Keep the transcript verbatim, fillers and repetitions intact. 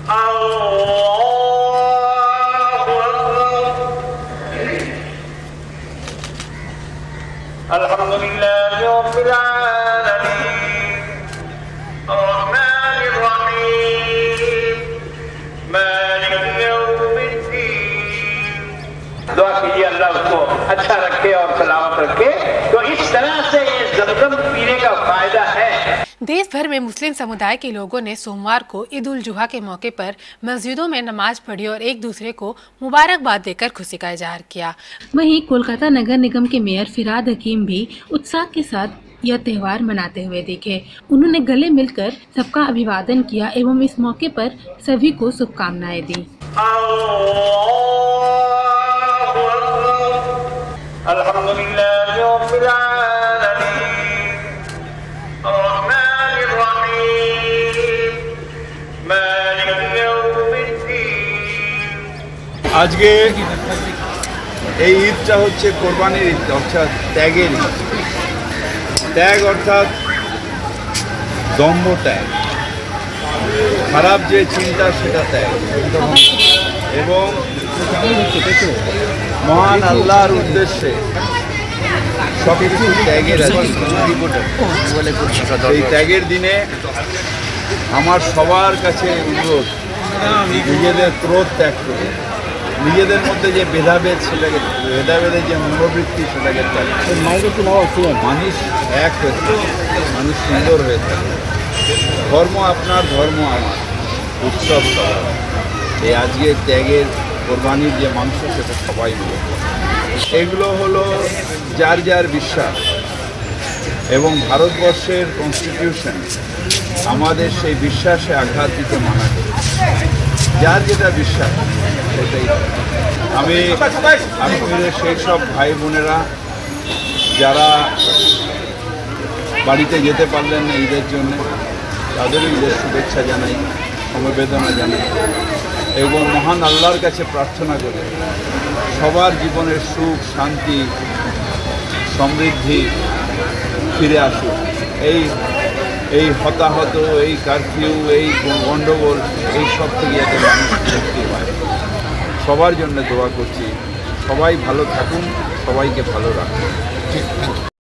अल्हम्दुलिल्लाहि रब्बिल आलमीन अर्रहमानिर रहीम मालिक यौमिद्दीन। दुआ कीजिए अल्लाह उसको अच्छा रखे और सलामत रखे। तो इस तरह से ये ज़मज़म पीने का फायदा है। देश भर में मुस्लिम समुदाय के लोगों ने सोमवार को ईद उल जुहा के मौके पर मस्जिदों में नमाज पढ़ी और एक दूसरे को मुबारकबाद देकर खुशी का इजहार किया। वहीं कोलकाता नगर निगम के मेयर फिरहाद हकीम भी उत्साह के साथ यह त्योहार मनाते हुए दिखे। उन्होंने गले मिलकर सबका अभिवादन किया एवं इस मौके पर सभी को शुभकामनाएं दी। আজকে এই ঈদটা হচ্ছে কোরবানির ঈদ, অর্থাৎ ত্যাগের ঈদ। ত্যাগ অর্থাৎ দম্ভ ত্যাগ, খারাপ যে চিন্তা সেটা ত্যাগ, এবং মহান আল্লাহর উদ্দেশ্যে সব কিছু ত্যাগের এই ত্যাগের দিনে আমার সবার কাছে অনুরোধ, নিজেদের ক্রোধ ত্যাগ করে নিজেদের মধ্যে যে ভেদাভেদ সেটাকে ভেদাভেদের যে মনোবৃত্তি সেটাকে ত্যাগ করে মানুষ এক হয়ে থাকে, মানুষ সুন্দর হয়ে থাকে। ধর্ম আপনার, ধর্ম আমার, উৎসব সবার। এই আজকের ত্যাগের কোরবানির যে মাংস সেটা সবাই মিলে। এগুলো হলো যার যার বিশ্বাস, এবং ভারতবর্ষের কনস্টিটিউশন আমাদের সেই বিশ্বাসে আঘাত দিতে মানা করে। যার যেটা বিশ্বাস সেটাই। আমি কাশ্মীরের সেই সব ভাই বোনেরা যারা বাড়িতে যেতে পারলেন না ঈদের জন্য, তাদেরও ঈদের শুভেচ্ছা জানাই, সমবেদনা জানাই, এবং মহান আল্লাহর কাছে প্রার্থনা করে সবার জীবনের সুখ, শান্তি, সমৃদ্ধি ফিরে আসুক। এই এই হতাহত, এই কারফিউ, এই গণ্ডগোল, এই সব থেকে যাতে মানুষ মুক্তি পায়, সবার জন্য দোয়া করছি। সবাই ভালো থাকুন, সবাইকে ভালো রাখুন। ঠিক।